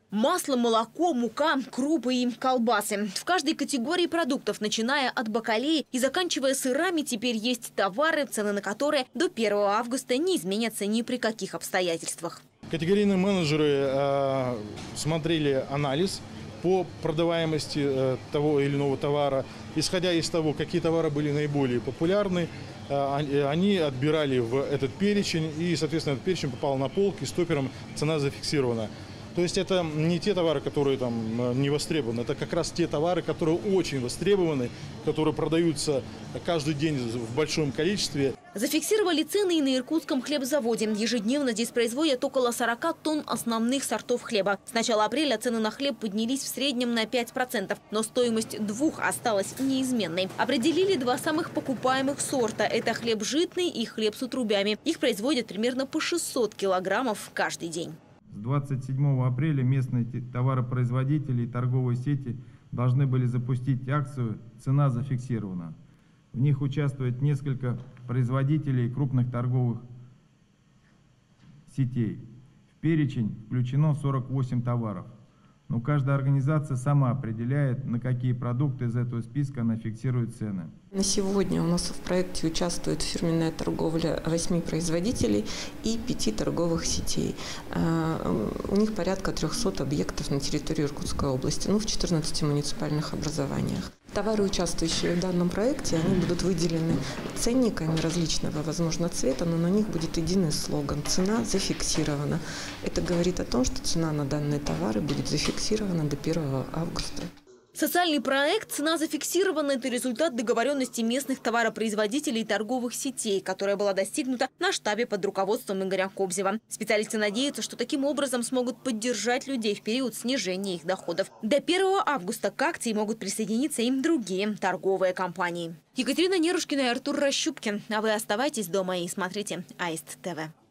Масло, молоко, мука, крупы и колбасы. В каждой категории продуктов, начиная от бакалеи и заканчивая сырами, теперь есть товары, цены на которые до 1 августа не изменятся ни при каких обстоятельствах. Категорийные менеджеры смотрели анализ по продаваемости того или иного товара. Исходя из того, какие товары были наиболее популярны, они отбирали в этот перечень, и, соответственно, этот перечень попал на полки, стопером цена зафиксирована. То есть это не те товары, которые там не востребованы, это как раз те товары, которые очень востребованы, которые продаются каждый день в большом количестве. Зафиксировали цены и на иркутском хлебзаводе. Ежедневно здесь производят около 40 тонн основных сортов хлеба. С начала апреля цены на хлеб поднялись в среднем на 5%, но стоимость двух осталась неизменной. Определили два самых покупаемых сорта – это хлеб житный и хлеб с отрубями. Их производят примерно по 600 килограммов каждый день. С 27 апреля местные товаропроизводители и торговые сети должны были запустить акцию «Цена зафиксирована». В них участвует несколько производителей крупных торговых сетей. В перечень включено 48 товаров. Но каждая организация сама определяет, на какие продукты из этого списка она фиксирует цены. На сегодня у нас в проекте участвует фирменная торговля 8 производителей и 5 торговых сетей. У них порядка 300 объектов на территории Иркутской области, в 14 муниципальных образованиях. Товары, участвующие в данном проекте, они будут выделены ценниками различного, возможно, цвета, но на них будет единый слоган «Цена зафиксирована». Это говорит о том, что цена на данные товары будет зафиксирована до 1 августа. Социальный проект «Цена зафиксирована» – это результат договоренности местных товаропроизводителей и торговых сетей, которая была достигнута на штабе под руководством Игоря Кобзева. Специалисты надеются, что таким образом смогут поддержать людей в период снижения их доходов. До 1 августа к акции могут присоединиться и другие торговые компании. Екатерина Нерушкина и Артур Рощупкин. А вы оставайтесь дома и смотрите АИСТ ТВ.